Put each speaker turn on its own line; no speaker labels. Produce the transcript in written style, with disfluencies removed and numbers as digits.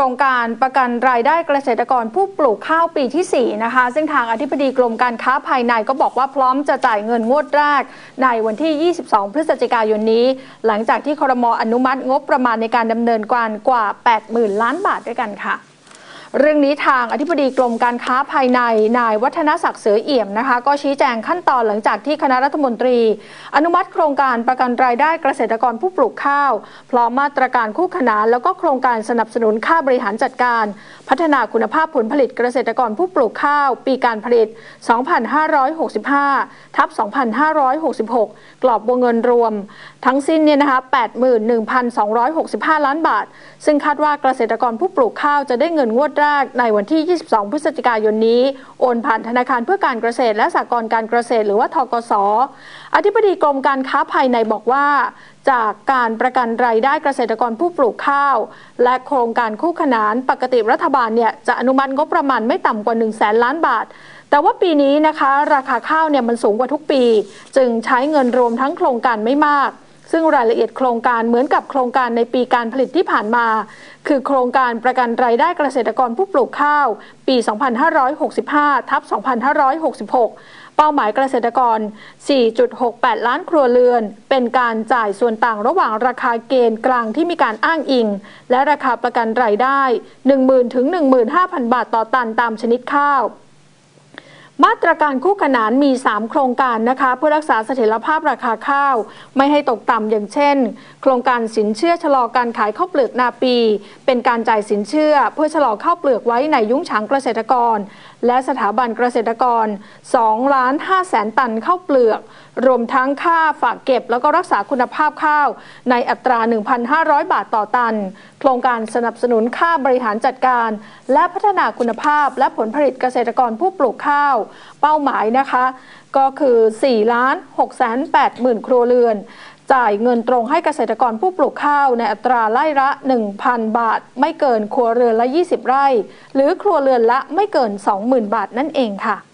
โครงการประกันรายได้เกษตรกรผู้ปลูกข้าวปีที่4นะคะซึ่งทางอธิบดีกรมการค้าภายในก็บอกว่าพร้อมจะจ่ายเงินงวดแรกในวันที่ 22 พฤศจิกายนนี้หลังจากที่ครม.อนุมัติงบประมาณในการดำเนินการกว่า 80,000 ล้านบาทด้วยกันค่ะเรื่องนี้ทางอธิบดีกรมการค้าภายในนายวัฒนศักดิ์เสือเอี่ยมนะคะก็ชี้แจงขั้นตอนหลังจากที่คณะรัฐมนตรีอนุมัติโครงการประกันรายได้เกษตรกรผู้ปลูกข้าวพร้อมมาตรการคู่ขนานแล้วก็โครงการสนับสนุนค่าบริหารจัดการพัฒนาคุณภาพผลผลิตเกษตรกรผู้ปลูกข้าวปีการผลิต 2565/2566 กรอบวงเงินรวมทั้งสิ้นเนี่ยนะคะ 81,265 ล้านบาทซึ่งคาดว่าเกษตรกรผู้ปลูกข้าวจะได้เงินงวดแรกในวันที่ 22 พฤศจิกายนนี้โอนผ่านธนาคารเพื่อการเกษตรและสหกรณ์การเกษตรหรือว่าธกส.อธิบดีกรมการค้าภายในบอกว่าจากการประกันรายได้เกษตรกรผู้ปลูกข้าวและโครงการคู่ขนานปกติรัฐบาลเนี่ยจะอนุมัติงบประมาณไม่ต่ำกว่า 100,000 ล้านบาทแต่ว่าปีนี้นะคะราคาข้าวเนี่ยมันสูงกว่าทุกปีจึงใช้เงินรวมทั้งโครงการไม่มากซึ่งรายละเอียดโครงการเหมือนกับโครงการในปีการผลิตที่ผ่านมาคือโครงการประกันรายได้เกษตรกรผู้ปลูกข้าวปี 2565/2566 เป้าหมายเกษตรกร 4.68 ล้านครัวเรือนเป็นการจ่ายส่วนต่างระหว่างราคาเกณฑ์กลางที่มีการอ้างอิงและราคาประกันรายได้ 10,000 ถึง 15,000 บาทต่อตันตามชนิดข้าวมาตรการคู่ขนานมี3โครงการนะคะเพื่อรักษาเสถียรภาพราคาข้าวไม่ให้ตกต่ำอย่างเช่นโครงการสินเชื่อชะลอการขายข้าวเปลือกนาปีเป็นการจ่ายสินเชื่อเพื่อชะลอข้าวเปลือกไว้ในยุ้งฉางเกษตรกรและสถาบันเกษตรกร 2,500,000 ตันข้าวเปลือกรวมทั้งค่าฝากเก็บแล้วก็รักษาคุณภาพข้าวในอัตรา 1,500 บาทต่อตันโครงการสนับสนุนค่าบริหารจัดการและพัฒนาคุณภาพและผลผลิตเกษตรกรผู้ปลูกข้าวเป้าหมายนะคะก็คือ 4,680,000 ครัวเรือนจ่ายเงินตรงให้เกษตรกรผู้ปลูกข้าวในอัตราไร่ละ 1,000 บาทไม่เกินครัวเรือนละ 20 ไร่หรือครัวเรือนละไม่เกิน 20,000 บาทนั่นเองค่ะ